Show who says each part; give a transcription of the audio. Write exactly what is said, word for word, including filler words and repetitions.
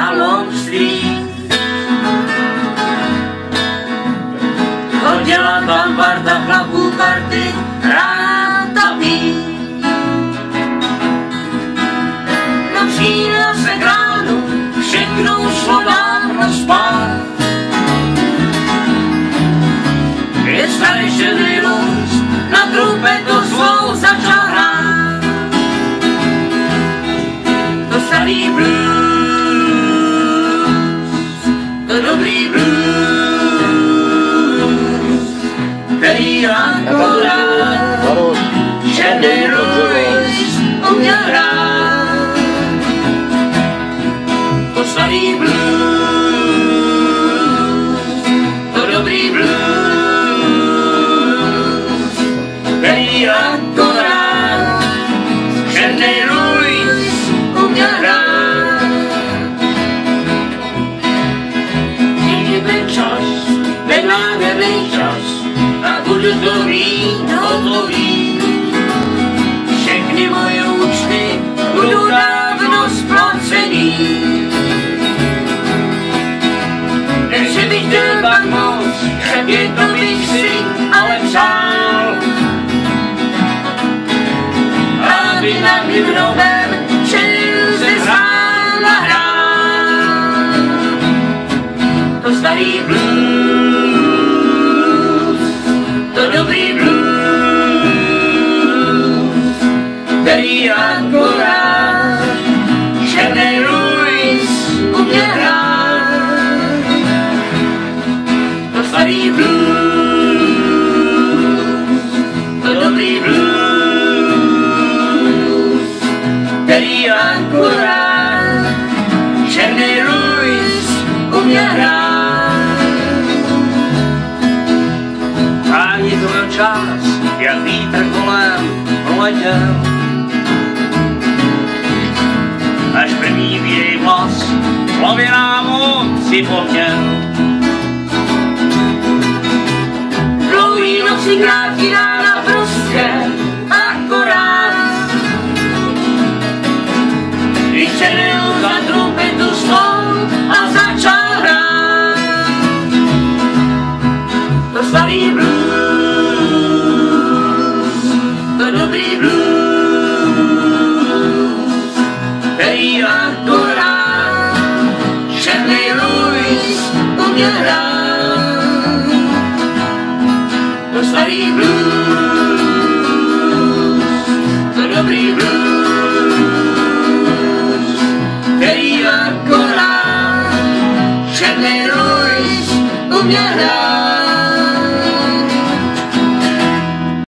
Speaker 1: království. Chodila tam parta chlapů karty hrát a pít. No přijela se k ránu, všechno šlo dávno spát. Je starý šedý lůz, na trumpetu svou začal hrát. To starý blues, to dobrý blues, který akorát šedý lůz uměl hrát. To starý blues, to dobrý blues, který akorát šedý lůz uměl hrát. Přijde ten čas, ten nádherný čas, a budu to mít hotový. Všechny moje účty budou dávno splacený. Než bych chtěl tak moc, je to bych si ale přál. Aby nad mým hrobem čel se hrál a hrál. To starý blues, to dobrý blues, který akorát šedý lůz uměl hrát. To starý blues, to dobrý blues, který akorát šedý lůz uměl hrát. A je to čas, jak vítr kolem proletěl, až první bílý vlas v hlavě nám si povněl. Dlouhý noci, krátký rána, prostě akorát. Když sedl za trumpetu svou a začal hrát. To starý blues, to dobrý blues, který akorát šedý lůz uměl hrát. To starý blues, to dobrý blues, který akorát šedý lůz uměl hrát.